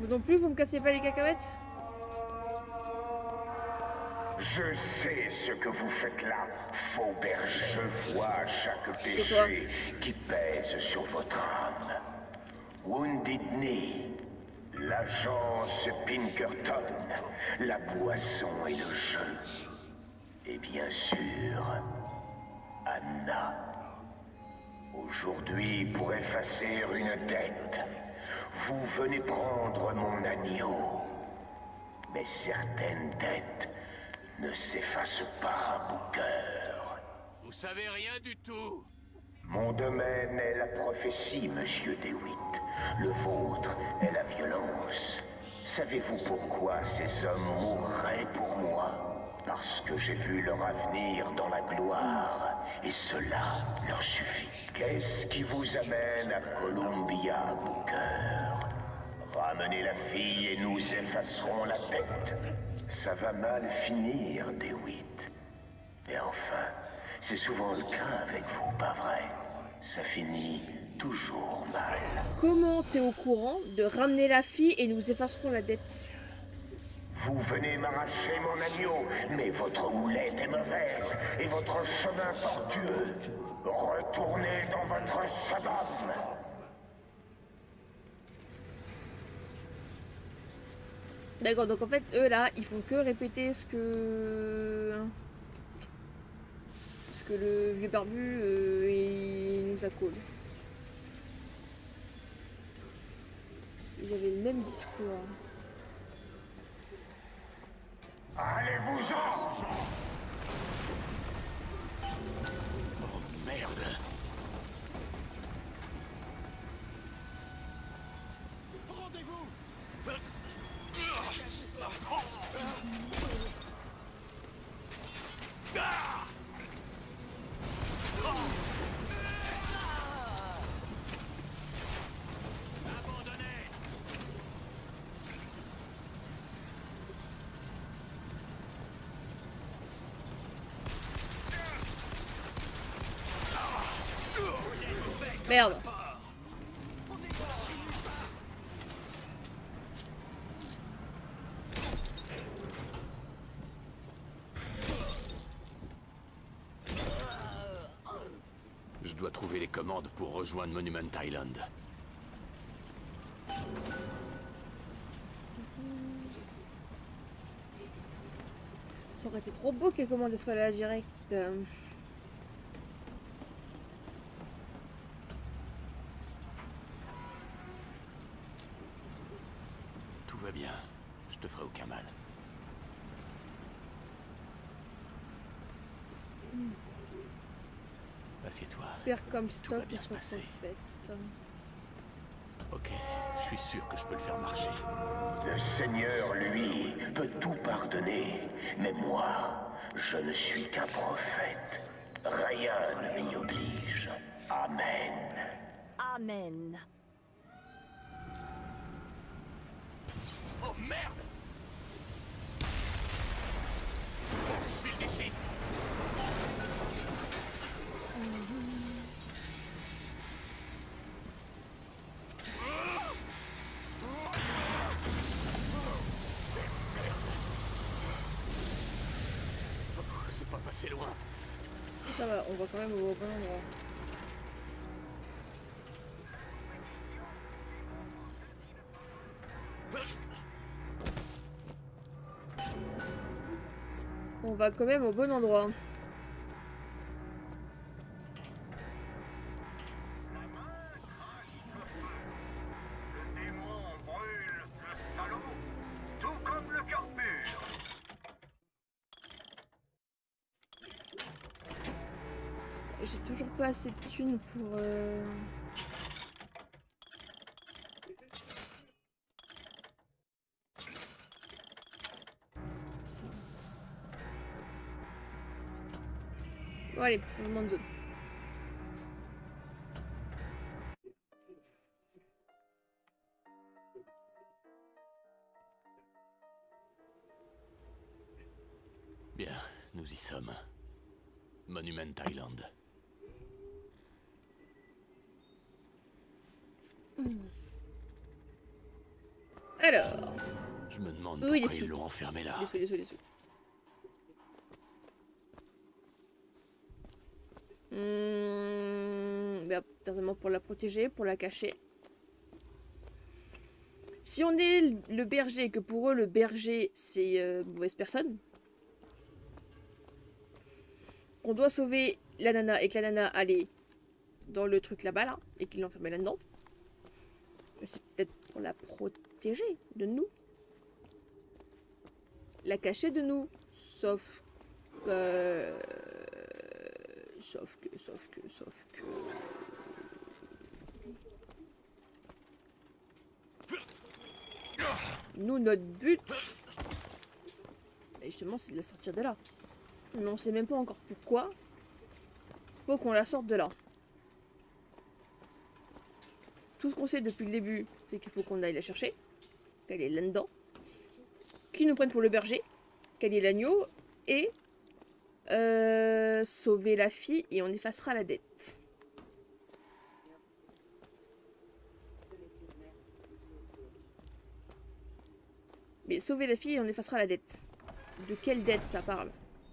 Vous non plus, vous me cassez pas les cacahuètes? Je sais ce que vous faites là, faux berger. Je vois chaque péché qui pèse sur votre âme. Wounded Knee, l'agence Pinkerton, la boisson et le jeu. Et bien sûr, Anna. Aujourd'hui, pour effacer une dette, vous venez prendre mon agneau. Mais certaines dettes ne s'effacent pas, Booker. Vous savez rien du tout. Mon domaine est la prophétie, monsieur DeWitt. Le vôtre est la violence. Savez-vous pourquoi ces hommes mourraient pour moi? Parce que j'ai vu leur avenir dans la gloire, et cela leur suffit. Qu'est-ce qui vous amène à Columbia, Booker? Ramenez la fille et nous effacerons la dette. Ça va mal finir, DeWitt. Et enfin, c'est souvent le cas avec vous, pas vrai? Ça finit toujours mal. Comment t'es au courant de ramener la fille et nous effacerons la dette? Vous venez m'arracher mon agneau, mais votre houlette est mauvaise et votre chemin tortueux. Retournez dans votre sabbat. D'accord, donc en fait, eux là, ils font que répéter ce que le vieux barbu il nous a collé. Ils avaient le même discours. Allez-vous-en! Oh merde. Rendez-vous! Merde. Je dois trouver les commandes pour rejoindre Monument Island. Ça aurait été trop beau que les commandes soient là direct. Tout va bien. Je te ferai aucun mal. Assieds-toi. Faire comme Tout stop va bien se passer. Ok, je suis sûr que je peux le faire marcher. Le Seigneur, lui, peut tout pardonner. Mais moi, je ne suis qu'un prophète. Rien ne m'y oblige. Amen. Amen. Oh merde! Faut que je file d'ici. C'est pas passé loin. Ça va, on va quand même au bon endroit. On va quand même au bon endroit. Le démon brûle le salaud, tout comme le cœur pur. J'ai toujours pas assez de thunes pour... ça. Bon allez, on monte zone. Bien, nous y sommes. Monument Island. Alors. Je me demande Oui, pourquoi les ils l'ont enfermé là. Les sous. Ben, certainement pour la protéger, pour la cacher. Si on est le berger et que pour eux le berger c'est mauvaise personne, qu'on doit sauver la nana et que la nana allait dans le truc là-bas là, et qu'il l'enfermait là-dedans, c'est peut-être pour la protéger de nous. La cacher de nous. Sauf que... Sauf que... Nous, notre but... Et justement, c'est de la sortir de là. Mais on sait même pas encore pourquoi. Faut qu'on la sorte de là. Tout ce qu'on sait depuis le début, c'est qu'il faut qu'on aille la chercher. Qu'elle est là-dedans. Qu'ils nous prennent pour le berger. Qu'elle est l'agneau. Et... sauver la fille et on effacera la dette. Mais sauver la fille et on effacera la dette. De quelle dette ça parle?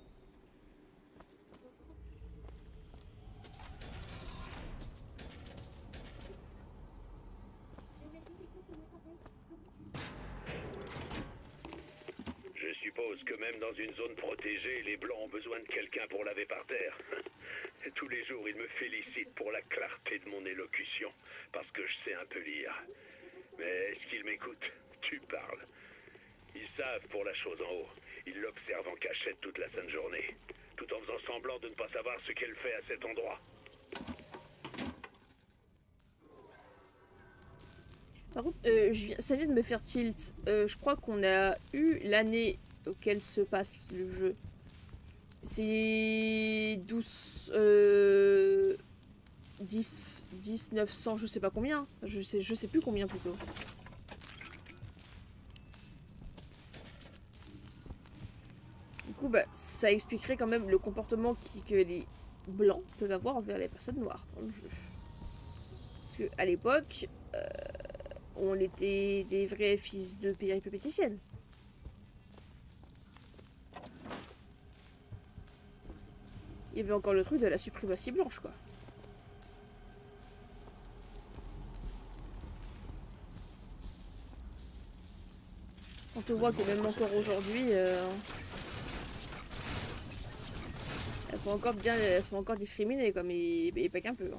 Je suppose que même dans une zone protégée, les Blancs ont besoin de quelqu'un pour laver par terre. Tous les jours, ils me félicitent pour la clarté de mon élocution, parce que je sais un peu lire. Mais est-ce qu'ils m'écoutent? Tu parles. Ils savent pour la chose en haut. Ils l'observent en cachette toute la sainte journée, tout en faisant semblant de ne pas savoir ce qu'elle fait à cet endroit. Par contre, ça vient de me faire tilt. Je crois qu'on a eu l'année auquel se passe le jeu. C'est 10 900, je sais pas combien. Je sais plus combien plutôt. Du coup, bah, ça expliquerait quand même le comportement que les blancs peuvent avoir envers les personnes noires dans le jeu. Parce que à l'époque, on était des vrais fils de péripéticiennes. Il y avait encore le truc de la suprématie blanche, quoi. Quand on voit que même encore aujourd'hui, elles sont encore discriminées, quoi, mais pas qu'un peu. Hein.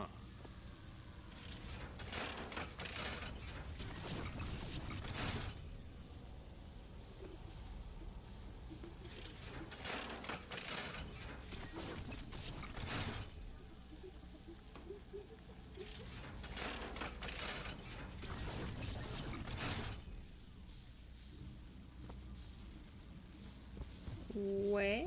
Ouais.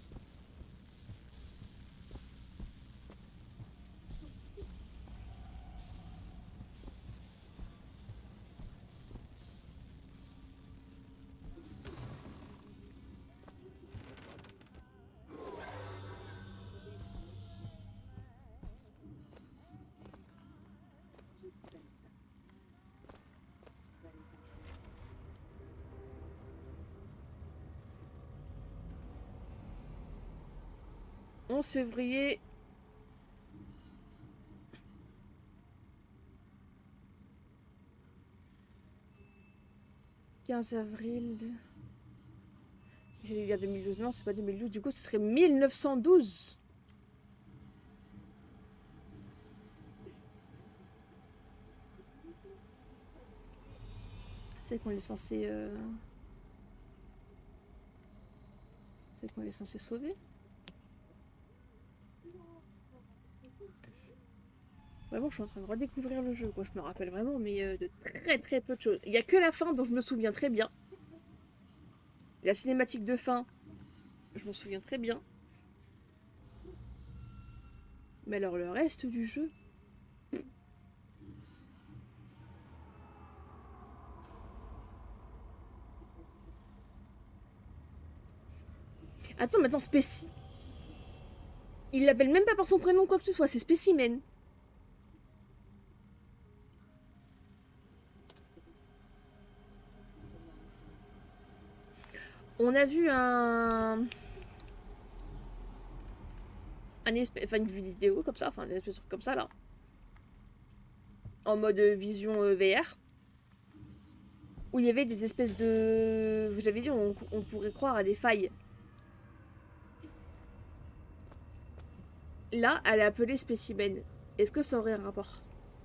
« 11 février » 15 avril de... J'allais dire 2012, non c'est pas 2012, du coup ce serait 1912. C'est qu'on est censé... C'est qu'on est censé sauver. Vraiment, je suis en train de redécouvrir le jeu, quoi. Je me rappelle vraiment, mais de très peu de choses. Il n'y a que la fin dont je me souviens très bien. La cinématique de fin, je m'en souviens très bien. Mais alors le reste du jeu... Attends, maintenant, il l'appelle même pas par son prénom, quoi que ce soit, c'est Spécimen. On a vu enfin une vidéo comme ça, enfin une espèce de truc comme ça là. En mode vision VR. Où il y avait des espèces de... Vous avez dit, on pourrait croire à des failles. Là, elle est appelée spécimen. Est-ce que ça aurait un rapport?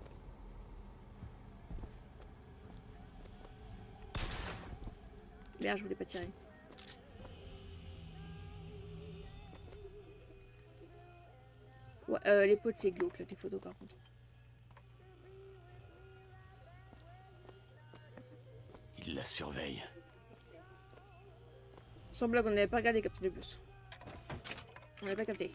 Merde, je voulais pas tirer. Ouais, les potes, c'est glauque, là, les photos, par contre. Il la surveille. Sans blague, on n'avait pas regardé Captain Obvious. On n'avait pas capté.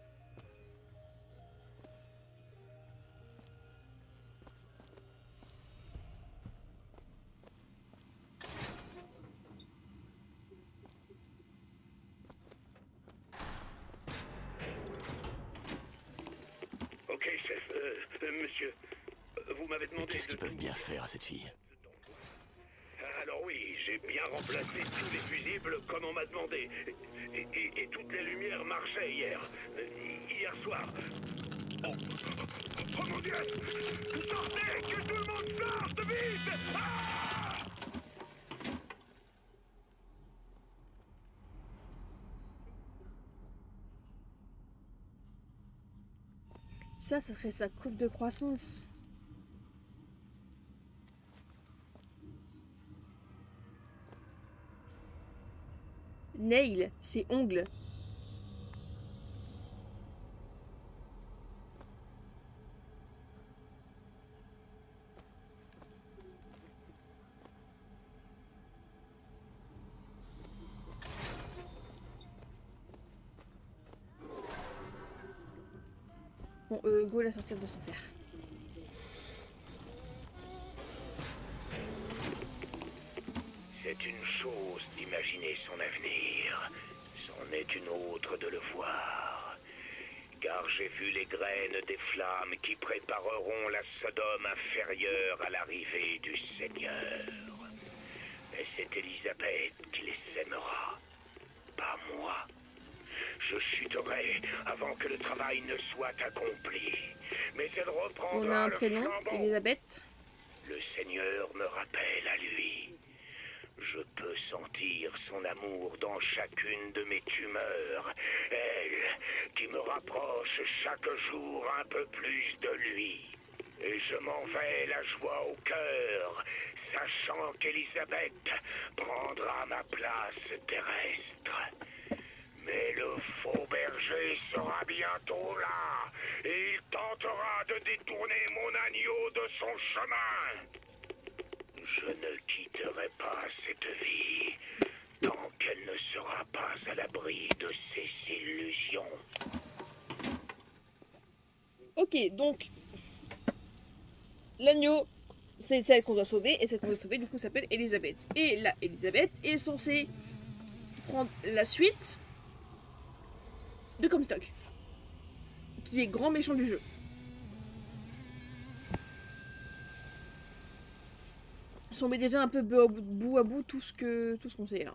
Ok, chef. Monsieur, vous m'avez Mais demandé qu'est-ce de... qu'ils peuvent bien faire à cette fille? Alors oui, j'ai bien remplacé tous les fusibles comme on m'a demandé. Et toutes les lumières marchaient hier. Hier soir. Oh, oh mon Dieu! Sortez! Que tout le monde sorte! Vite! Ah! Ça serait sa courbe de croissance. Nail, c'est ongles. Bon, go la sortir de son fer. C'est une chose d'imaginer son avenir, c'en est une autre de le voir. Car j'ai vu les graines des flammes qui prépareront la Sodome inférieure à l'arrivée du Seigneur. Et c'est Élisabeth qui les sèmera, pas moi. Je chuterai avant que le travail ne soit accompli. Mais elle On a reprendra un le prénom, flambeau. Elisabeth. Le Seigneur me rappelle à lui. Je peux sentir son amour dans chacune de mes tumeurs. Elle qui me rapproche chaque jour un peu plus de lui. Et je m'en vais la joie au cœur, sachant qu'Élisabeth prendra ma place terrestre. Mais le faux berger sera bientôt là, et il tentera de détourner mon agneau de son chemin. Je ne quitterai pas cette vie tant qu'elle ne sera pas à l'abri de ses illusions. Ok, donc l'agneau, c'est celle qu'on doit sauver, et celle qu'on doit sauver, du coup, s'appelle Elisabeth. Et là, Elisabeth est censée prendre la suite de Comstock, qui est grand méchant du jeu. Si on met déjà un peu bout à bout tout ce qu'on sait là.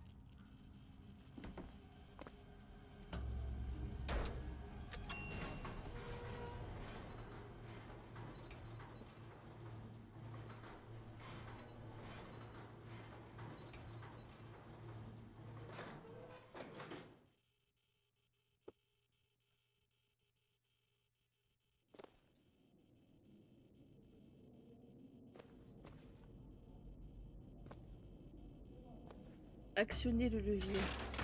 Actionner le levier.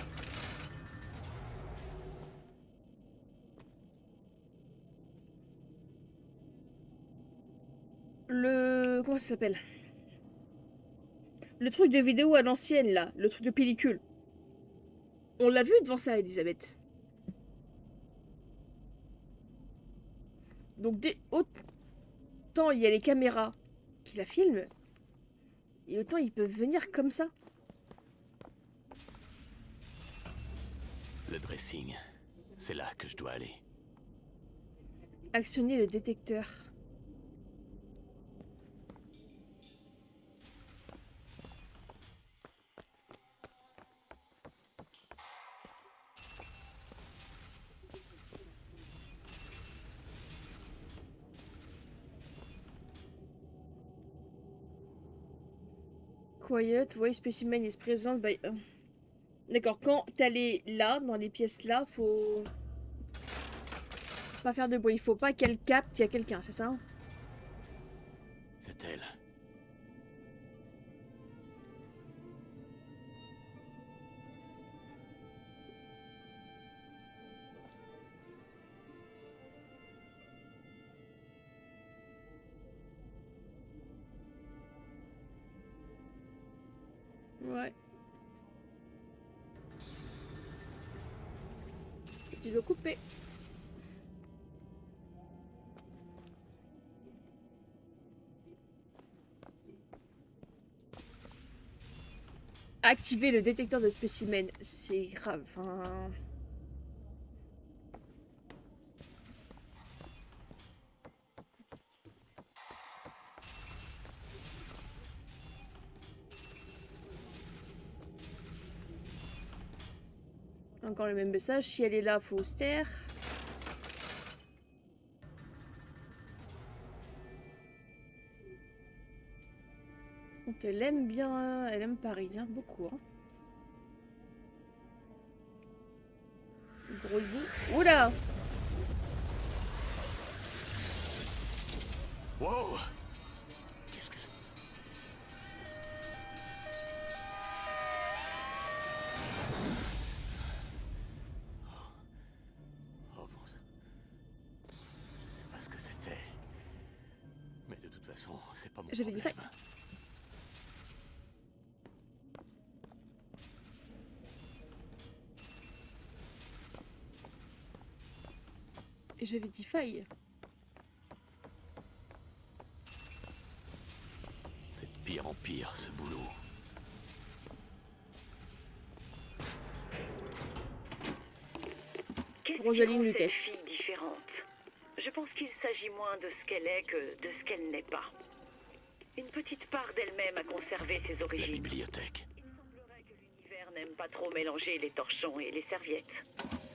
Comment ça s'appelle? Le truc de vidéo à l'ancienne là, le truc de pellicule. On l'a vu devant ça, Elisabeth. Donc autant il y a les caméras qui la filment, et autant ils peuvent venir comme ça. Le dressing. C'est là que je dois aller. Actionner le détecteur. Quiet, ouais, spécimen is present. Bah, d'accord, quand t'es allé là, dans les pièces là, faut pas faire de bruit. Il faut pas qu'elle capte qu'il y a quelqu'un, c'est ça? C'est elle. Ouais. Tu dois couper. Activer le détecteur de spécimens, c'est grave. Enfin... Encore le même message. Si elle est là, faut se taire. Donc elle aime bien, elle aime Paris, hein, beaucoup. Hein. Gros hibou. Oula! Wow! Qu'est-ce que c'est? Oh bon sang. Je sais pas ce que c'était. Mais de toute façon, c'est pas mon J'avais dit problème. Et j'avais dit faille. C'est de pire en pire, ce boulot. Qu'est-ce Rosaline qui rend Lucas. cette fille différente? Je pense qu'il s'agit moins de ce qu'elle est que de ce qu'elle n'est pas. Une petite part d'elle-même a conservé ses La origines. bibliothèque. Il semblerait que l'univers n'aime pas trop mélanger les torchons et les serviettes.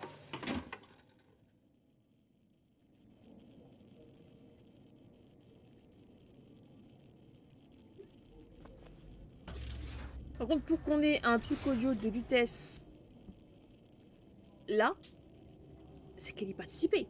Par contre, pour qu'on ait un truc audio de Lutèce là, c'est qu'elle y participait.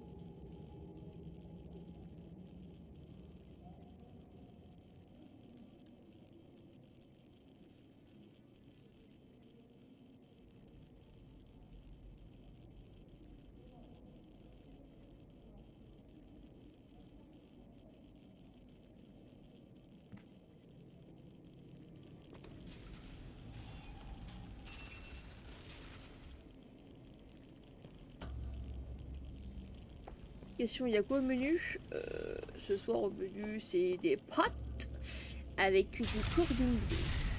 Question, il y a quoi au menu? Ce soir au menu, c'est des pâtes avec du cordon bleu.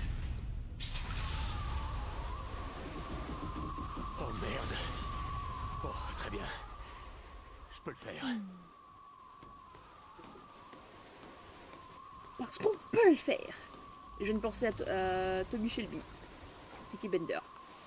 Oh merde. Oh, très bien. Je peux le faire. Parce qu'on peut le faire. Je viens de penser à Tommy Shelby, Tiki Bender.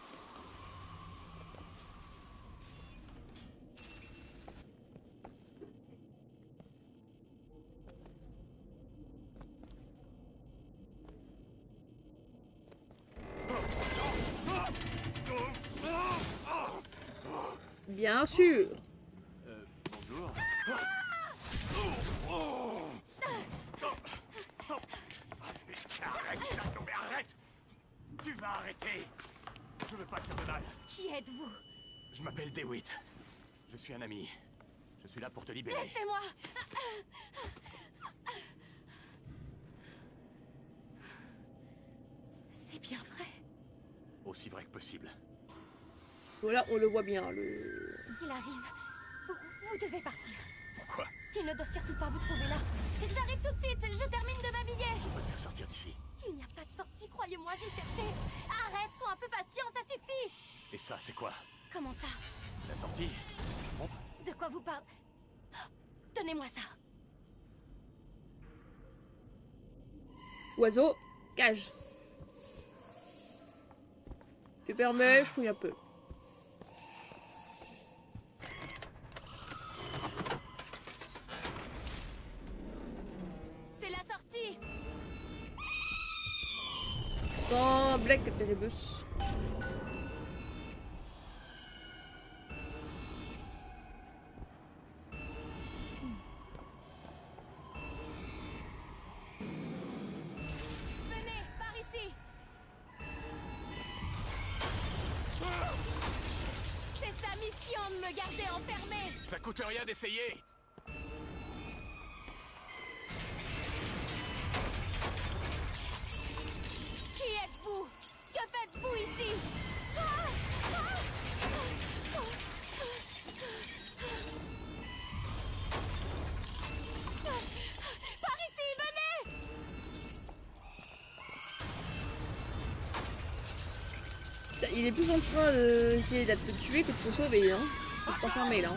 Bien sûr. Bonjour. Arrête, Shadow, mais arrête! Tu vas arrêter! Je veux pas te faire de mal. Qui êtes-vous? Je m'appelle DeWitt. Je suis un ami. Je suis là pour te libérer. Laissez-moi! C'est bien vrai. Aussi vrai que possible. Voilà, on le voit bien. Le... Il arrive. Vous devez partir. Pourquoi? Il ne doit surtout pas vous trouver là. J'arrive tout de suite. Je termine de m'habiller. Je peux te faire sortir d'ici. Il n'y a pas de sortie, croyez-moi, j'ai cherché. Arrête, sois un peu patient, ça suffit. Et ça, c'est quoi? Comment ça? La sortie? Bon, De quoi vous parlez? Donnez-moi ça. Oiseau, cage. Tu permets, je fouille un peu. C'est la sortie. Sans blague, Captain Rebus. Venez, par ici. C'est sa mission de me garder enfermée. Ça coûte rien d'essayer. Qui êtes-vous? Que faites-vous ici? Par ici, venez! Il est plus en train d'essayer de te tuer que de te sauver, hein. Faut pas fermer là. Hein.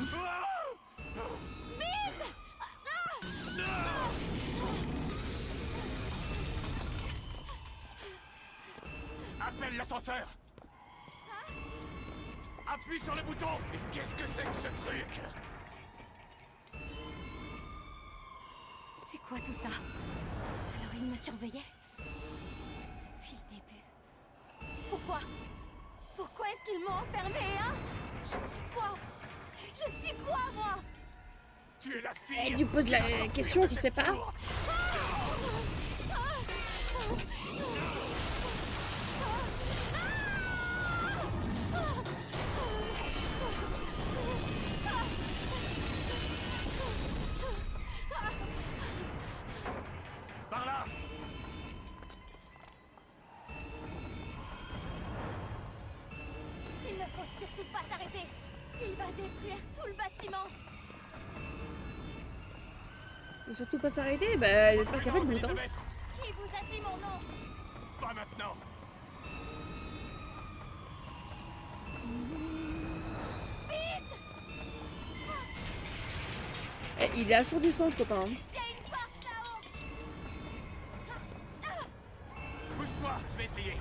Appelle l'ascenseur. Appuie sur le bouton. Mais qu'est-ce que c'est que ce truc? C'est quoi tout ça? Alors il me surveillait? Depuis le début. Pourquoi? Pourquoi est-ce qu'ils m'ont enfermée, hein? Je suis quoi? Je suis quoi, moi? Tu es la fille. Elle lui pose la question, je sais pas. Par là. Il ne faut surtout pas s'arrêter. Il va détruire tout le bâtiment. Et surtout pas s'arrêter, bah j'espère qu'il y a pas de bouton. Elisabeth, Qui vous a dit mon nom? pas maintenant. Eh, il est assourdissant ce copain. Hein. Il y a une porte là-haut. Pousse-toi, je vais essayer.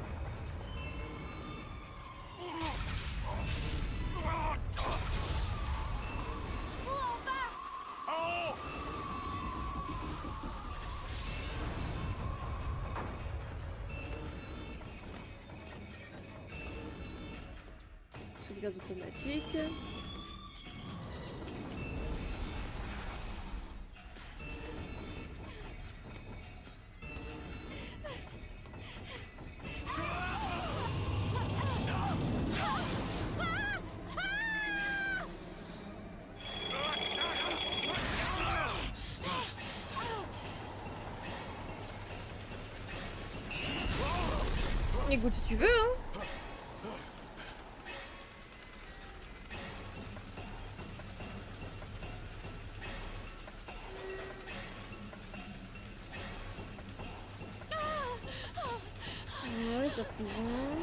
Où on va? En haut. Sauvegarde automatique. Écoute si tu veux, hein. Ouais, sa prison.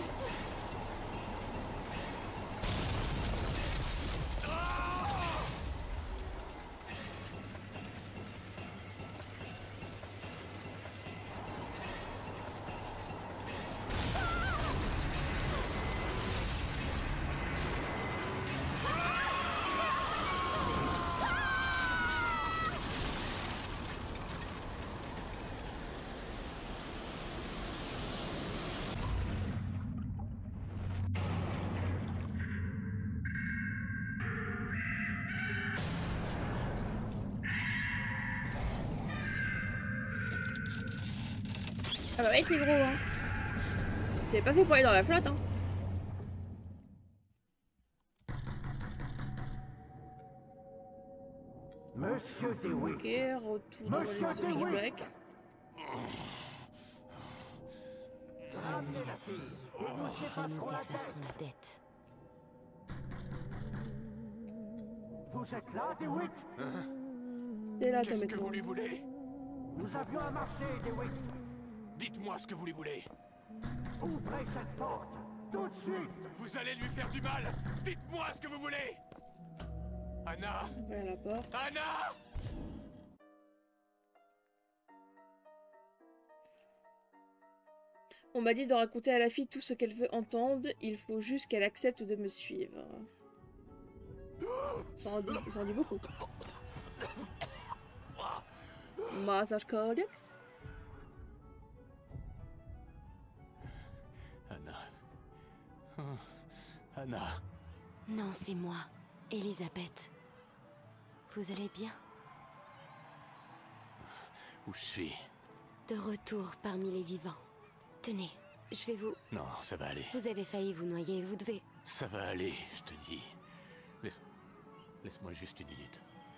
Ça va être les gros, hein. T'es pas fait pour aller dans la flotte, hein. Monsieur DeWitt, Ok, retour dans les flashbacks. Ramenez la fille. Et nous effaçons la dette. vous êtes là, DeWitt? T'es là, toi, Qu'est-ce que maintenant. vous lui voulez? Nous avions un marché, DeWitt. Dites-moi ce que vous lui voulez. Ouvrez cette porte, tout de suite. Vous allez lui faire du mal. Dites-moi ce que vous voulez. Anna. Ouvrir la porte. Anna. On m'a dit de raconter à la fille tout ce qu'elle veut entendre, il faut juste qu'elle accepte de me suivre. Ça en dit beaucoup. Massage cardiaque. Anna. Non, c'est moi, Elisabeth. Vous allez bien? Où je suis? De retour parmi les vivants. Tenez, je vais vous... Non, ça va aller. Vous avez failli vous noyer, vous devez... Ça va aller, je te dis. Laisse-moi juste une minute.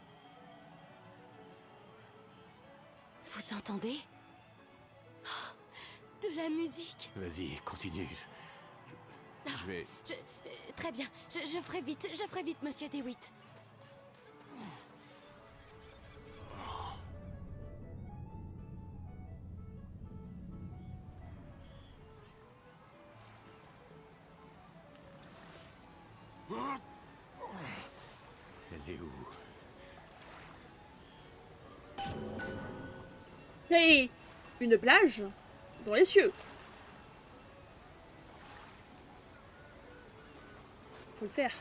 Vous entendez? Oh, de la musique. Vas-y, continue. Je vais... Très bien, je ferai vite, monsieur DeWitt. Elle est où? Hey, une plage dans les cieux. Faut le faire.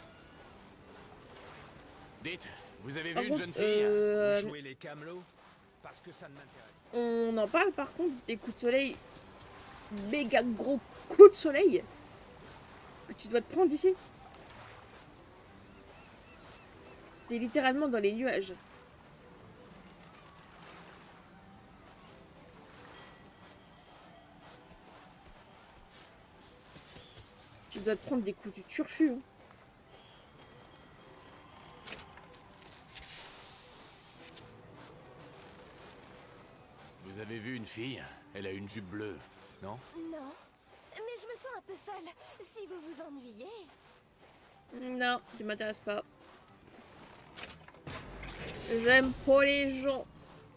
Dites, vous avez Par vu une contre, jeune fille? Jouer les camelots parce que ça ne m'intéresse pas. On en parle par contre des coups de soleil, méga gros coups de soleil que tu dois te prendre ici. T'es littéralement dans les nuages. Tu dois te prendre des coups du turfu. Hein. Vous avez vu une fille? Elle a une jupe bleue, non? Non, mais je me sens un peu seule. Si vous vous ennuyez... Non, tu m'intéresses pas. J'aime pas les gens.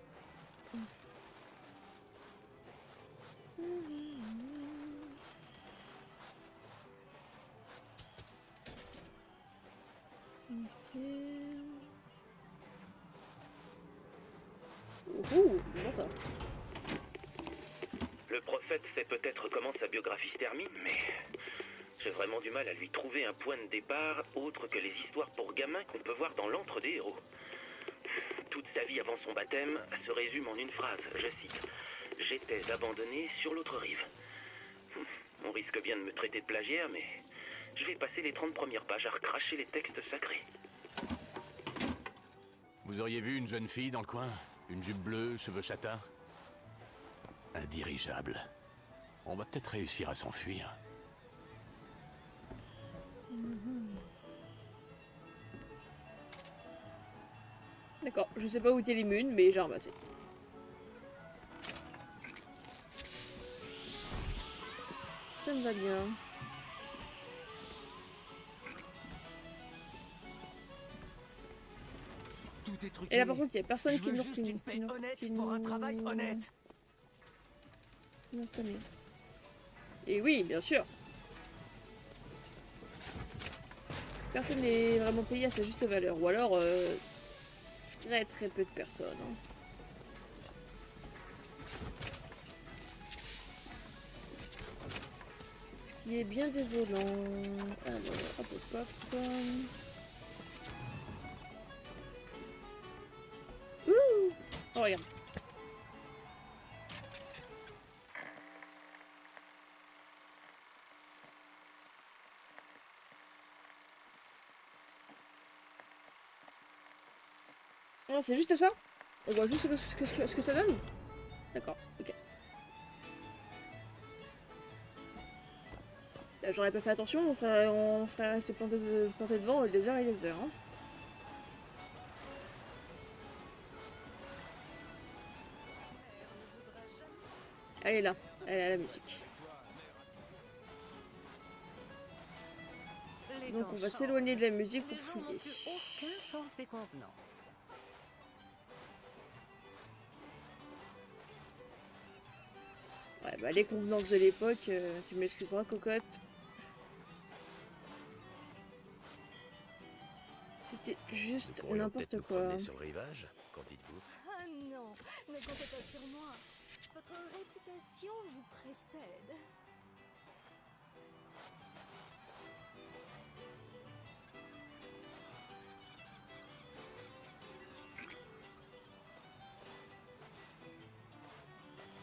Ouh, j'entends. Le prophète sait peut-être comment sa biographie se termine, mais j'ai vraiment du mal à lui trouver un point de départ autre que les histoires pour gamins qu'on peut voir dans l'antre des héros. Toute sa vie avant son baptême se résume en une phrase, je cite. « J'étais abandonné sur l'autre rive. » On risque bien de me traiter de plagiaire, mais je vais passer les 30 premières pages à recracher les textes sacrés. Vous auriez vu une jeune fille dans le coin? Une jupe bleue, cheveux châtains? Un dirigeable. On va peut-être réussir à s'enfuir. D'accord, je sais pas où t'es les munes, mais j'ai ramassé. Ça me va bien. Tout est truqué. Et là par contre, il y a personne Je qui veux nous juste une paie honnête pour un travail honnête. Et oui, bien sûr. Personne n'est vraiment payé à sa juste valeur. Ou alors, très très peu de personnes. Hein. Ce qui est bien désolant. Alors, hop hop hop. Ouh! Oh, regarde. Non, c'est juste ça? On voit juste ce que ça donne? D'accord, ok. Là, j'aurais pas fait attention, on serait resté planté devant des heures et des heures. Hein. Elle est là, elle est à la musique. Donc on va s'éloigner de la musique pour fouiller. Aucun sens des convenances. Ouais, bah les convenances de l'époque, tu m'excuseras, cocotte. C'était juste n'importe quoi. Sur le rivage, qu'en dites-vous? Ah non, ne comptez pas sur moi. Votre réputation vous précède.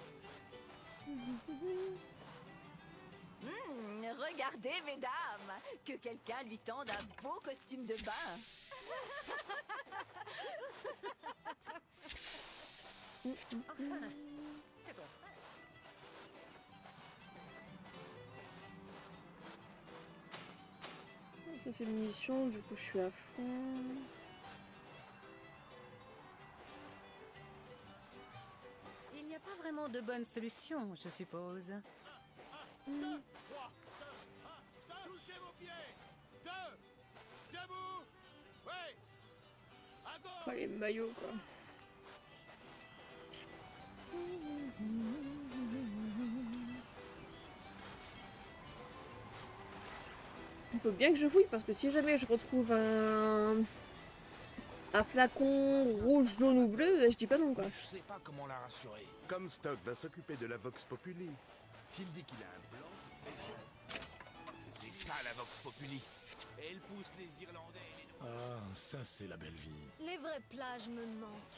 Regardez, mesdames, Que quelqu'un lui tende un beau costume de bain. Enfin, c'est ton frère. Ça c'est une mission, du coup je suis à fond. Il n'y a pas vraiment de bonne solution, je suppose. 2, 3, 2, 1, touchez vos pieds. 2, debout. Ouais. À gauche. Oh, les maillots quoi. Il faut bien que je fouille parce que si jamais je retrouve un flacon rouge, jaune ou bleu, je dis pas non quoi. Je sais pas comment la rassurer. Comstock va s'occuper de la Vox Populi. S'il dit qu'il a un plan, c'est ça la Vox Populi. Et elle pousse les Irlandais et les Noirs. Ah, ça c'est la belle vie. Les vraies plages me manquent.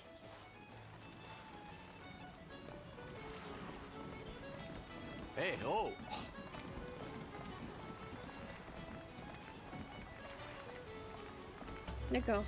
Hé, oh! D'accord.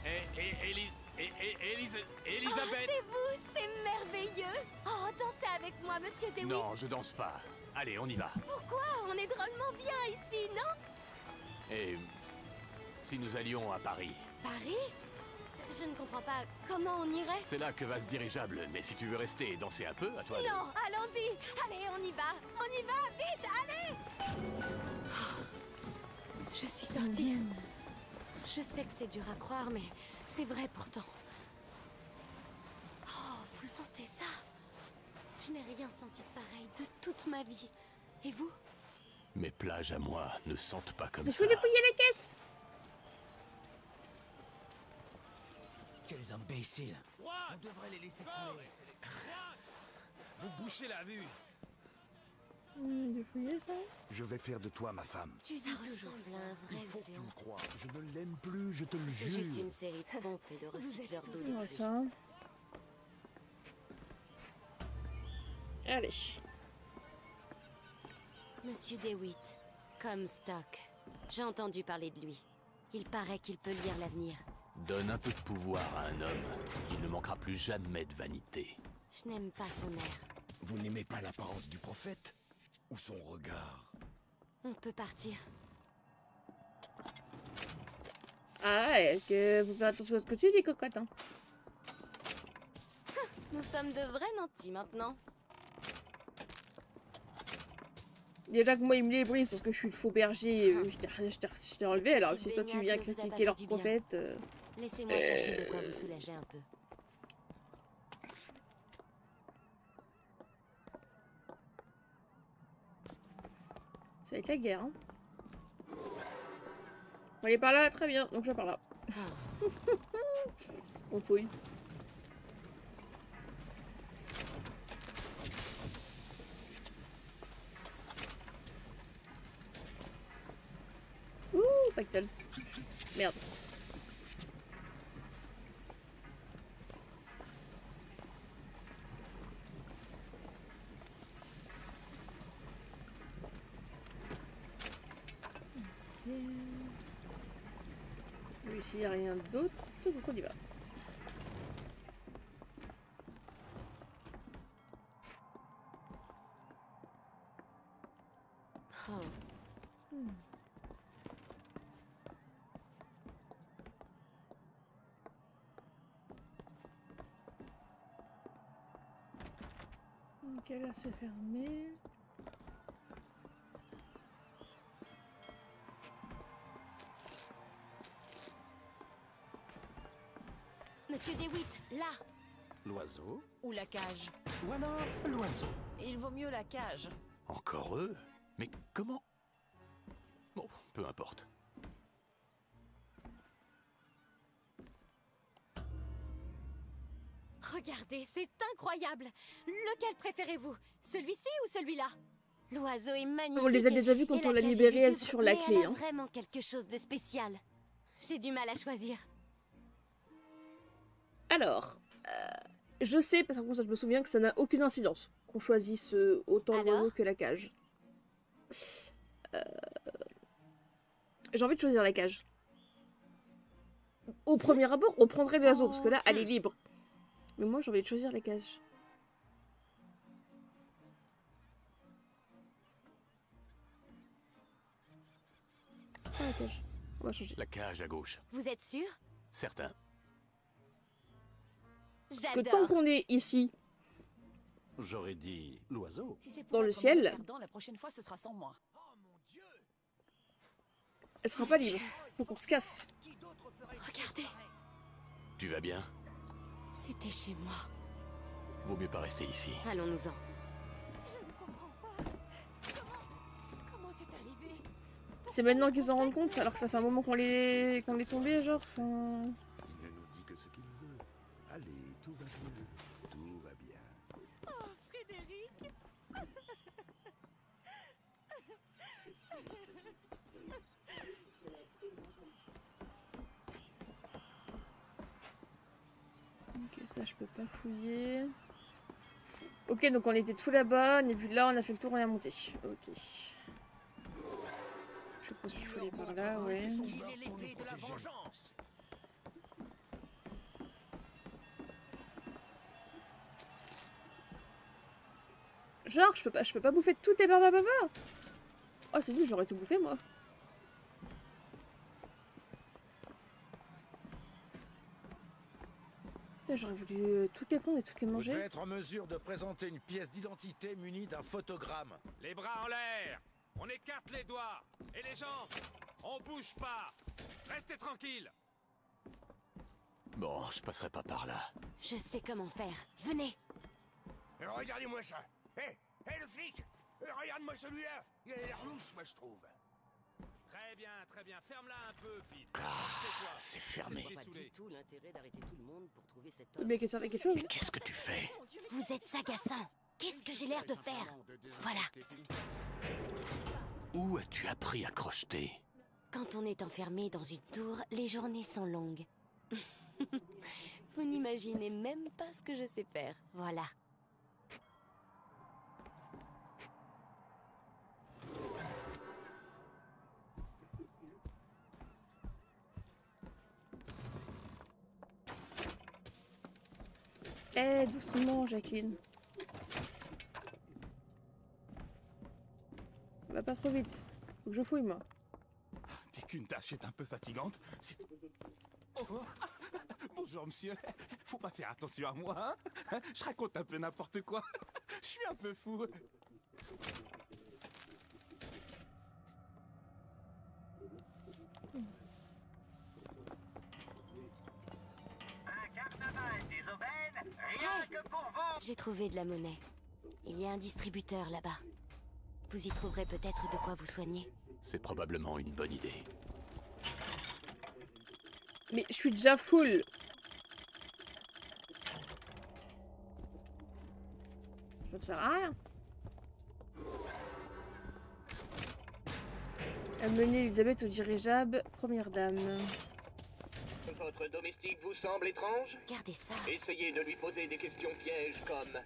Oh, Elisabeth! c'est vous, c'est merveilleux. Oh, dansez avec moi, monsieur DeWitt. Non, je danse pas. Allez, on y va. Pourquoi? On est drôlement bien ici, non? Et si nous allions à Paris? Paris? Je ne comprends pas. Comment on irait? C'est là que va ce dirigeable, mais si tu veux rester et danser un peu, à toi de... Non, allons-y. Allez, on y va. On y va, vite, allez. Je suis sortie. Je sais que c'est dur à croire, mais c'est vrai pourtant. Oh, vous sentez ça? Je n'ai rien senti de pareil de toute ma vie. Et vous? Mes plages à moi ne sentent pas comme Il ça. faut dépouiller les caisses. Quels imbéciles. On devrait les laisser couler. Vous bouchez la vue. Dépouiller ça. Je vais faire de toi ma femme. Ça ressemble à un Il vrai faut que tu océan. me crois. Je ne l'aime plus, je te le C'est jure. juste une série de pompes et de recycleurs d'eau de Ouais, pluie. ça. Allez. Monsieur DeWitt, Comstock. J'ai entendu parler de lui. Il paraît qu'il peut lire l'avenir. Donne un peu de pouvoir à un homme. Il ne manquera plus jamais de vanité. Je n'aime pas son air. Vous n'aimez pas l'apparence du prophète? Ou son regard? On peut partir. Ah, est-ce que vous faites attention à ce que tu dis, cocotte, hein? Nous sommes de vrais nantis maintenant. Déjà que moi, ils me les brisent parce que je suis le faux berger, je t'ai enlevé, alors si toi tu viens critiquer leur prophète... Laissez-moi chercher de quoi vous soulager un peu. Ça va être la guerre, hein. On va aller par là, très bien, donc je vais par là. On fouille. Ouh, pactole. Merde. Ici, il n'y a rien d'autre, donc on y va. Ok, là c'est fermé. Monsieur DeWitt, là. L'oiseau? Ou la cage. Ou alors l'oiseau? Il vaut mieux la cage. Encore eux? Mais comment? Bon, peu importe. Regardez, c'est incroyable. Lequel préférez-vous? Celui-ci ou celui-là? L'oiseau est magnifique. On les a déjà vus quand on l'a libéré elle sur la clé. Elle a hein. vraiment quelque chose de spécial. J'ai du mal à choisir. Alors, je sais, parce que ça je me souviens que ça n'a aucune incidence qu'on choisisse autant l'oiseau que la cage. J'ai envie de choisir la cage. Au premier abord, on prendrait l'oiseau, parce que là, elle est libre. Mais moi, j'ai envie de choisir la cage. Ah, la cage. On va changer. La cage à gauche. Vous êtes sûr? Certain. Parce que tant qu'on est ici, J'aurais dit l'oiseau. Si c'est dans pour le être ciel, perdant, la prochaine fois, ce sera sans moi. elle sera pas libre. Faut qu'on se casse. Regardez, Tu vas bien? c'était chez moi. Vaut mieux pas rester ici. Allons-nous-en. Je ne comprends pas. Comment c'est arrivé? C'est maintenant qu'ils s'en rendent compte, alors que ça fait un moment qu'on est tombé, genre. Il ne nous dit que ce qu'il veut. Allez, tout va bien. Tout va bien. Oh, Frédéric. Ok, ça je peux pas fouiller. Ok, donc on était tout là-bas, on est vu de là, on a fait le tour, on est monté. Ok. Je suppose qu'il faut aller par là, ouais. Il est l'épée de la vengeance. Genre, je peux pas bouffer toutes les barbababa. Oh, c'est nul, j'aurais tout bouffé, moi. Putain, j'aurais voulu toutes les prendre et toutes les Vous manger. devez être en mesure de présenter une pièce d'identité munie d'un photogramme. Les bras en l'air. On écarte les doigts. Et les jambes. On bouge pas. Restez tranquille. Bon, je passerai pas par là. Je sais comment faire. Venez. Regardez-moi ça. Hé, le flic. Regarde-moi celui-là. Il a l'air louche, moi, je trouve. Très bien, très bien. Ferme-la un peu, Pete. Ah, c'est fermé. Pas du tout l'intérêt d'arrêter tout le monde pour trouver cet Oui, homme. mais ça fait quelque chose. Mais qu'est-ce que tu fais? Vous êtes agaçant. Qu'est-ce que j'ai l'air de faire? Voilà. Où as-tu appris à crocheter? Quand on est enfermé dans une tour, les journées sont longues. Vous n'imaginez même pas ce que je sais faire. Voilà. Eh, doucement, Jacqueline. Va pas trop vite. Faut que je fouille, moi. Dès qu'une tâche est un peu fatigante, c'est... Oh. Bonjour, monsieur. Faut pas faire attention à moi, hein? Je raconte un peu n'importe quoi. Je suis un peu fou. Un carnaval des aubaines, rien que pour vous. J'ai trouvé de la monnaie. Il y a un distributeur là-bas. Vous y trouverez peut-être de quoi vous soigner. C'est probablement une bonne idée. Mais je suis déjà full. Ça me sert à rien. Amener Elisabeth au dirigeable, première dame. Votre domestique vous semble étrange? Regardez ça. Essayez de lui poser des questions pièges comme...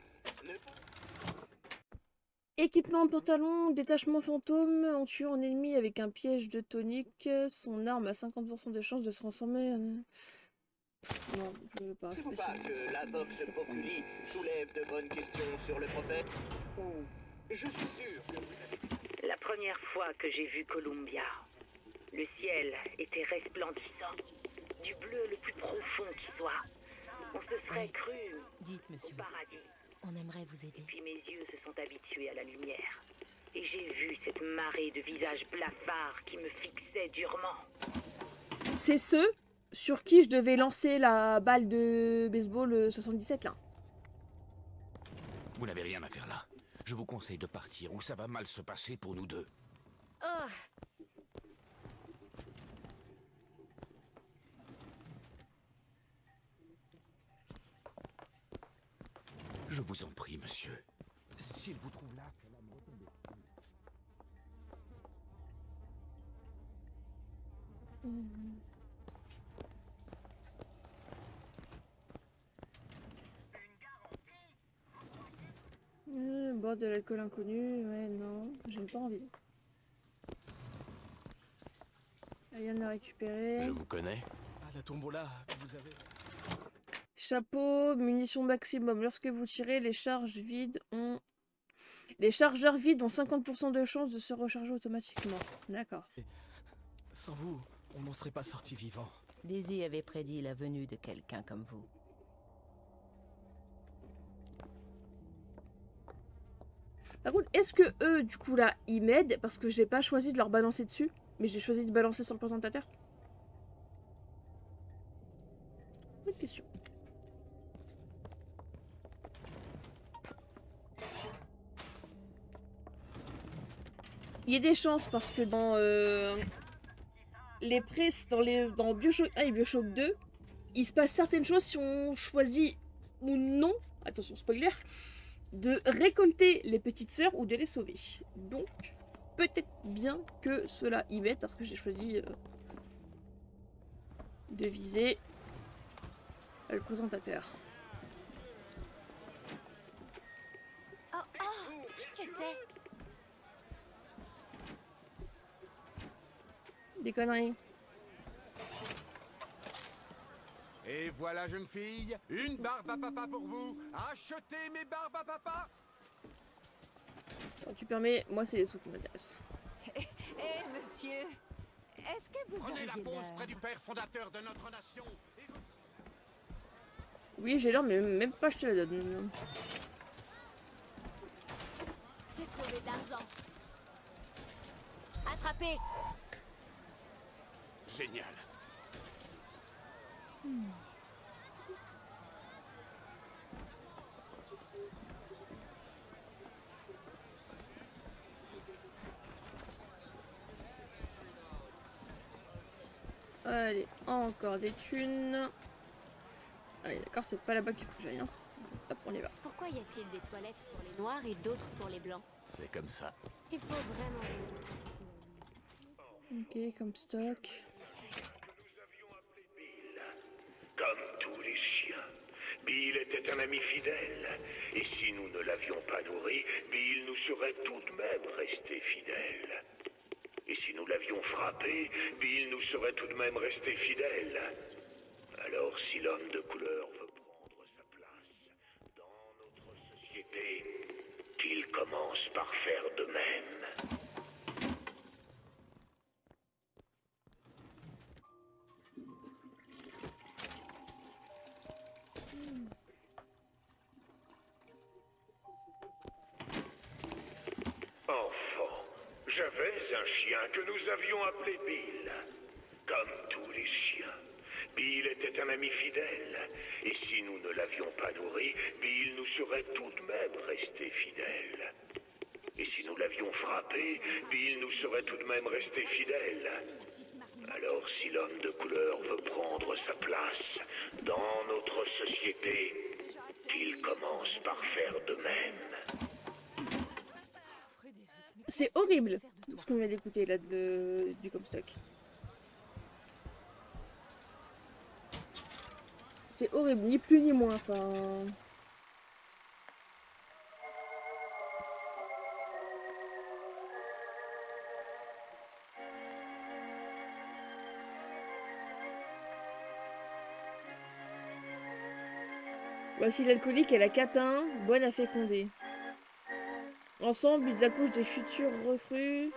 Équipement pantalon, détachement fantôme, en tuant un ennemi avec un piège de tonique, son arme a 50% de chance de se transformer en... Non, je veux pas. Ne trouve pas que la Vox Populi soulève de bonnes questions sur le prophète? Je suis sûr que vous avez... La première fois que j'ai vu Columbia, le ciel était resplendissant, du bleu le plus profond qui soit. On se serait cru Dites, au monsieur. paradis. On aimerait vous aider. Puis mes yeux se sont habitués à la lumière. Et j'ai vu cette marée de visages blafards qui me fixaient durement. C'est ceux sur qui je devais lancer la balle de baseball 77 là. Vous n'avez rien à faire là. Je vous conseille de partir ou ça va mal se passer pour nous deux. Oh, Je vous en prie, monsieur. S'il vous trouve là, que l'homme retombe. Boire de l'alcool inconnu, ouais, non, j'ai pas envie. Rien à récupérer. Je vous connais. Ah, la tombola, vous avez... Chapeau, munitions maximum. Lorsque vous tirez, les charges vides ont... Les chargeurs vides ont 50% de chance de se recharger automatiquement. D'accord. Sans vous, on n'en serait pas sorti vivant. Daisy avait prédit la venue de quelqu'un comme vous. Par contre, est-ce que eux, du coup, là, ils m'aident parce que j'ai pas choisi de leur balancer dessus, mais j'ai choisi de balancer sur le présentateur? Bonne question. Il y a des chances parce que dans les presses, dans Bioshock 1 et Bioshock 2, il se passe certaines choses si on choisit ou non, attention spoiler, de récolter les petites sœurs ou de les sauver. Donc, peut-être bien que cela y met parce que j'ai choisi de viser le présentateur. Oh, oh, qu'est-ce que c'est? Des conneries. Et voilà, jeune fille, une barbe à papa pour vous. Achetez mes barbes à papa. Quand tu permets, moi c'est les sous qui m'intéressent. Eh, monsieur, est-ce que vous Prenez la auriez pause l'heure? près du père fondateur de notre nation. Oui, j'ai l'heure, mais même pas je te la donne. J'ai trouvé de l'argent. Attrapez! Génial. Allez, encore des thunes. Allez, d'accord, c'est pas là-bas qu'il faut que j'aille. Hein. Hop, on y va. Pourquoi y a-t-il des toilettes pour les noirs et d'autres pour les blancs? C'est comme ça. Il faut vraiment... Ok, comme stock. Comme tous les chiens, Bill était un ami fidèle. Et si nous ne l'avions pas nourri, Bill nous serait tout de même resté fidèle. Et si nous l'avions frappé, Bill nous serait tout de même resté fidèle. Alors si l'homme de couleur veut prendre sa place dans notre société, qu'il commence par faire de même. Enfant, j'avais un chien que nous avions appelé Bill. Comme tous les chiens, Bill était un ami fidèle. Et si nous ne l'avions pas nourri, Bill nous serait tout de même resté fidèle. Et si nous l'avions frappé, Bill nous serait tout de même resté fidèle. Alors si l'homme de couleur veut prendre sa place dans notre société, qu'il commence par faire de même. C'est horrible ce qu'on vient d'écouter là du Comstock. C'est horrible, ni plus ni moins. Enfin. Voici l'alcoolique et la catin, bonne à féconder. Ensemble, ils accouchent des futurs recrues.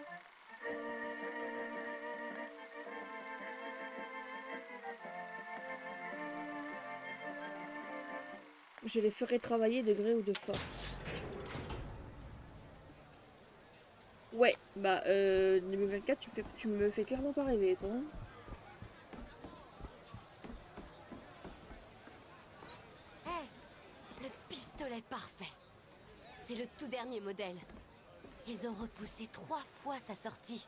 Je les ferai travailler de gré ou de force. Ouais, bah 2024, tu me fais clairement pas rêver, toi. Le pistolet parfait. C'est le tout dernier modèle. Ils ont repoussé 3 fois sa sortie.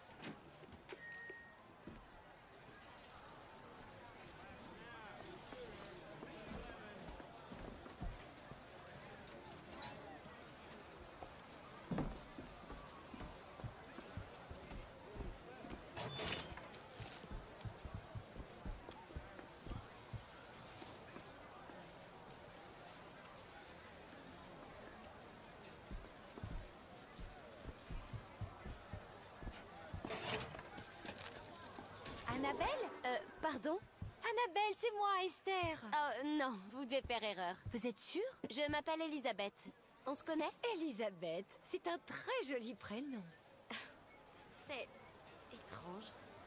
Annabelle pardon? Annabelle, c'est moi, Esther. Oh, non, vous devez faire erreur. Vous êtes sûre? Je m'appelle Elisabeth. On se connaît? Elisabeth, c'est un très joli prénom. C'est étrange.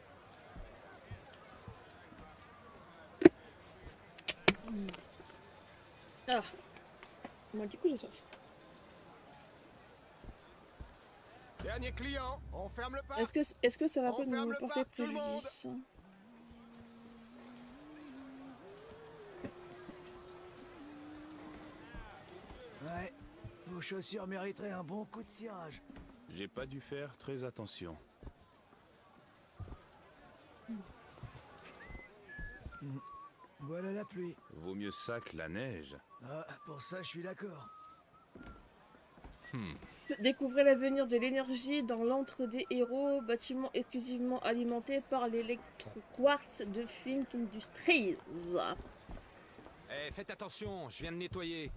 Ah. Moi, du coup, j'ai soif. Dernier client, on ferme le parc. Est-ce que ça va On pas ferme nous le porter parc, tout le monde. préjudice? Ouais, vos chaussures mériteraient un bon coup de cirage. J'ai pas dû faire très attention. Voilà la pluie. Vaut mieux ça que la neige. Ah, pour ça, je suis d'accord. Découvrez l'avenir de l'énergie dans l'antre des héros, bâtiment exclusivement alimenté par l'électro-quartz de Fink Industries. Eh, faites attention, je viens de nettoyer.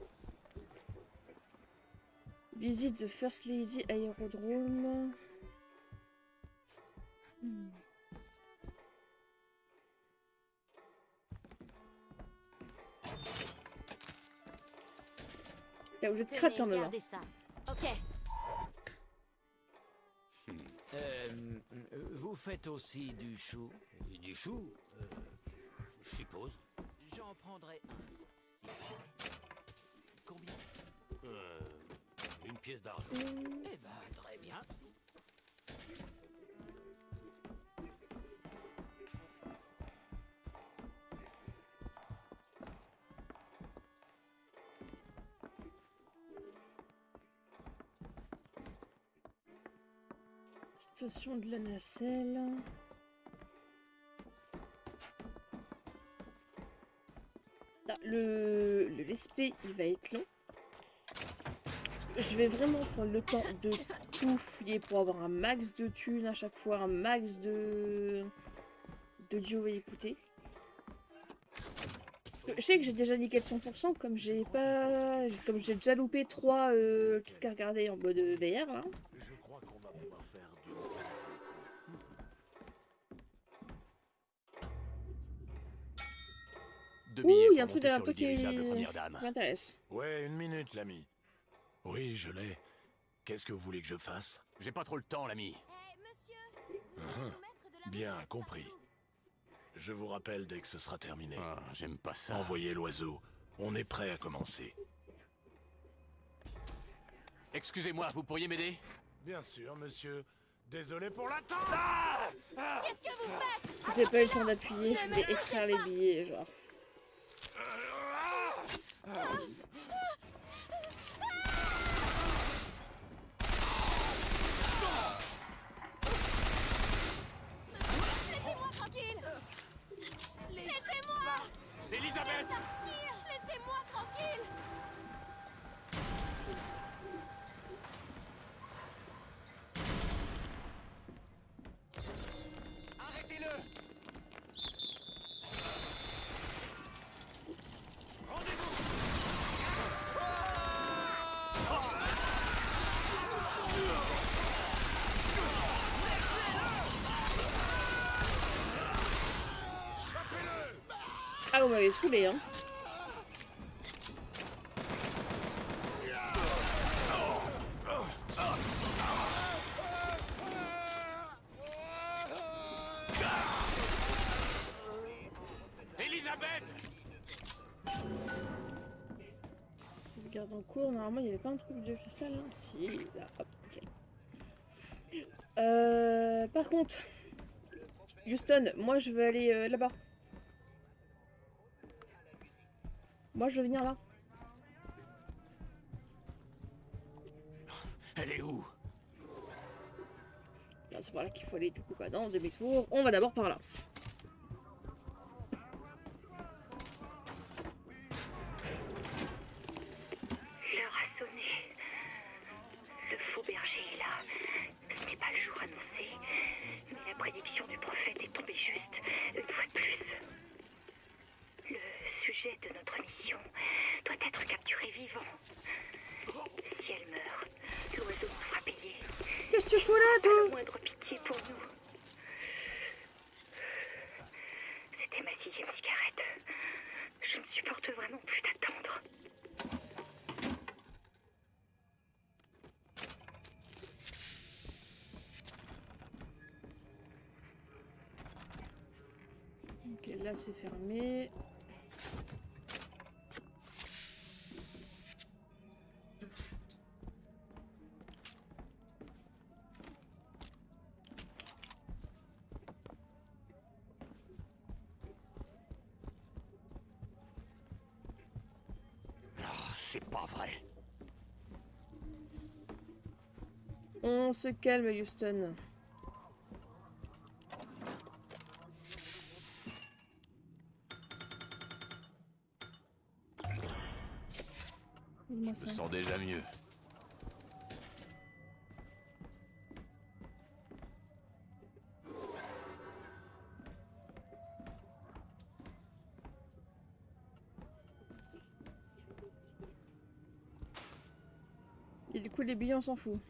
Visite the First Lady Aérodrome. Là, vous êtes crade quand même. Regardez ça. Ok. Vous faites aussi du chou? Du chou? Je suppose. J'en prendrai un. Combien? Une pièce d'argent. Eh ben, très bien. Station de la nacelle. Là, le let's play, il va être long. Parce que je vais vraiment prendre le temps de tout fouiller pour avoir un max de thunes à chaque fois, un max de duo à écouter. Parce que je sais que j'ai déjà niqué le 100%, comme j'ai déjà loupé 3 trucs à regarder en mode VR là. Ouh, il y a un truc derrière toi qui m'intéresse. Ouais, une minute, l'ami. Oui, je l'ai. Qu'est-ce que vous voulez que je fasse? J'ai pas trop le temps, l'ami. Bien, compris. Je vous rappelle dès que ce sera terminé. Ah, j'aime pas ça. Envoyez l'oiseau. On est prêt à commencer. Excusez-moi, vous pourriez m'aider? Bien sûr, monsieur. Désolé pour l'attente. Qu'est-ce que vous faites? J'ai pas eu le temps d'appuyer, je voulais extraire les billets, genre. Laissez-moi tranquille. Laissez-moi. Elisabeth! Laissez-moi tranquille. Arrêtez-le. Ah, vous m'avez saoulé, hein. Elisabeth! Sauvegarde en cours, normalement il n'y avait pas un truc de cristal là. Si, là, hop, ok. Par contre, Houston, moi je veux aller là-bas. Moi je veux venir là. Elle est où? Ah, c'est par là qu'il faut aller, du coup pas dans demi-tour. On va d'abord par là. L'heure a sonné. Le faux berger est là. Ce n'est pas le jour annoncé, mais la prédiction du prophète est tombée juste, une fois de plus. Le sujet de notre mission doit être capturé vivant. Si elle meurt, l'oiseau nous fera payer. Qu'est-ce que tu fous là, toi? Pas le moindre pitié pour nous. là c'est fermé. C'est pas vrai. On se calme, Houston. Je me sens déjà mieux. Et du coup, les billets, on s'en fout.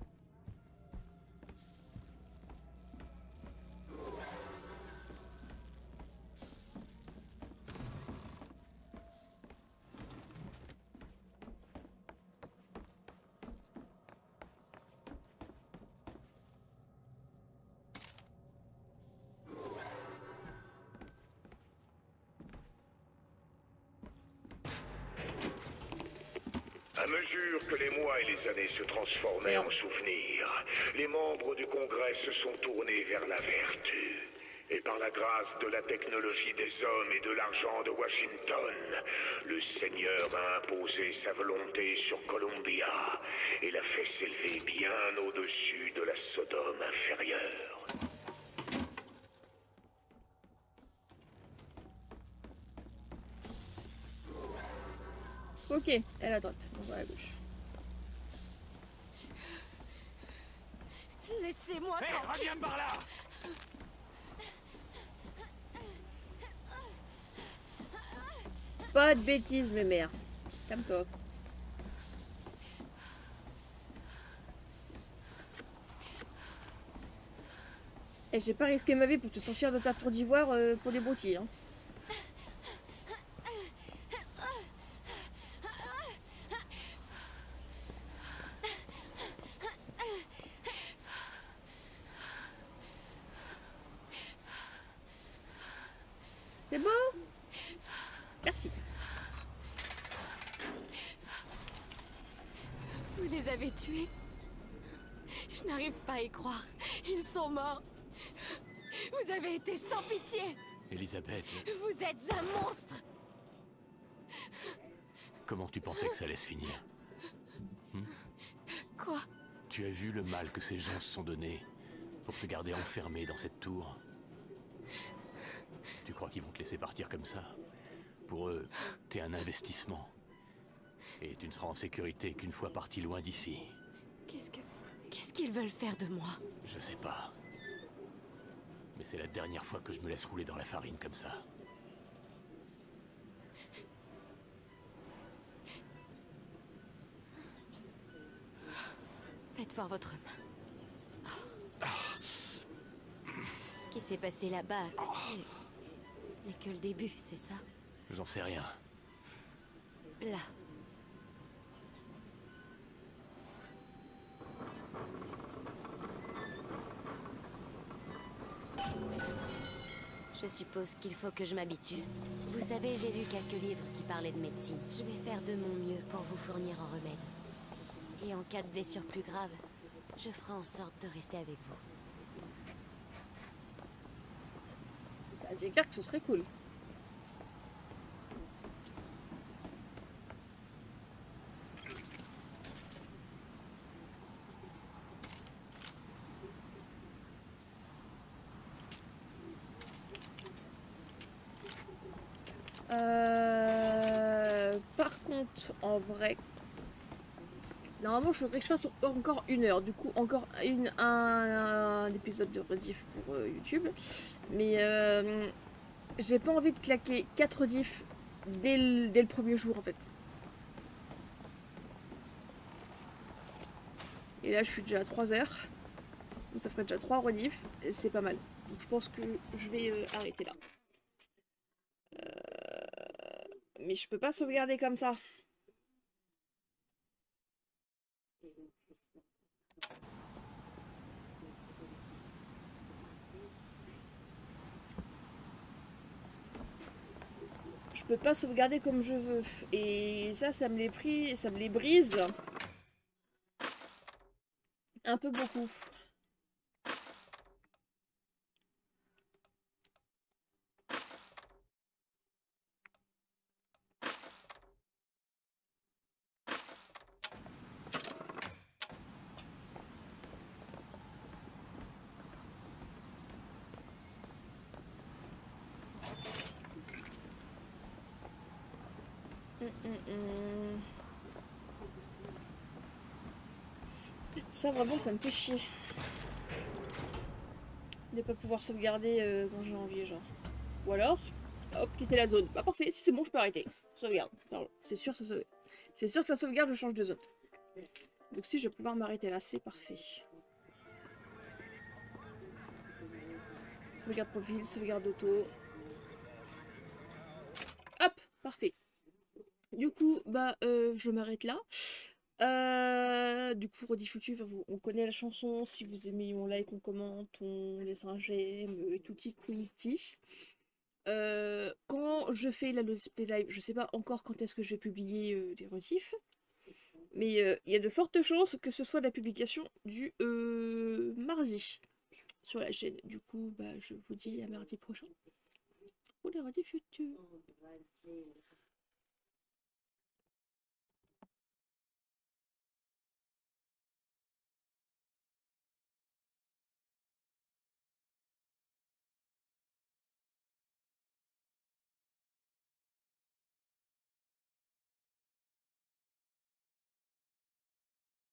À mesure que les mois et les années se transformaient en souvenirs, les membres du Congrès se sont tournés vers la vertu. Et par la grâce de la technologie des hommes et de l'argent de Washington, le Seigneur a imposé sa volonté sur Columbia et l'a fait s'élever bien au-dessus de la Sodome inférieure. Ok, elle à droite, on va à gauche. Laissez-moi tranquille. Reviens par là. Pas de bêtises, mes mères. Calme-toi. Et j'ai pas risqué ma vie pour te sortir de ta tour d'ivoire pour des broutilles. Hein. C'est bon? Merci. Vous les avez tués. Je n'arrive pas à y croire. Ils sont morts. Vous avez été sans pitié. Elisabeth, Vous êtes un monstre. comment tu pensais que ça allait se finir? Quoi? Tu as vu le mal que ces gens se sont donné pour te garder enfermé dans cette tour? Tu crois qu'ils vont te laisser partir comme ça? Pour eux, t'es un investissement. Et tu ne seras en sécurité qu'une fois parti loin d'ici. Qu'est-ce qu'ils veulent faire de moi? Je sais pas. Mais c'est la dernière fois que je me laisse rouler dans la farine comme ça. Faites voir votre main. Ce qui s'est passé là-bas, ce n'est que le début, c'est ça? J'en sais rien. Là. Je suppose qu'il faut que je m'habitue. Vous savez, j'ai lu quelques livres qui parlaient de médecine. Je vais faire de mon mieux pour vous fournir un remède. Et en cas de blessure plus grave, je ferai en sorte de rester avec vous. Bah, c'est clair que ce serait cool. Par contre, en vrai, normalement, il faudrait que je fasse encore 1 heure. Du coup, encore un épisode de rediff pour YouTube. Mais j'ai pas envie de claquer 4 diffs dès le premier jour, en fait. Et là, je suis déjà à 3 heures. Donc ça ferait déjà 3 rediffs. Et c'est pas mal. Donc je pense que je vais arrêter là. Mais je peux pas sauvegarder comme ça. Je peux pas sauvegarder comme je veux. Et ça me les brise. Un peu beaucoup. Ça vraiment ça me fait chier de pas pouvoir sauvegarder quand j'ai envie genre. Ou alors, hop, quitter la zone. Bah parfait, si c'est bon je peux arrêter. Sauvegarde. C'est sûr c'est sûr que ça sauvegarde, je change de zone. Donc si je vais pouvoir m'arrêter là, c'est parfait. Sauvegarde profil, sauvegarde auto. Hop, parfait. Du coup, bah je m'arrête là. Du coup, rediff YouTube, on connaît la chanson. Si vous aimez, on like, on commente, on laisse un j'aime et tutti quinti. Quand je fais la let's play live, je sais pas encore quand est-ce que je vais publier les rediffs. Mais il y a de fortes chances que ce soit la publication du mardi sur la chaîne. Du coup, bah, je vous dis à mardi prochain pour les rediffs YouTube.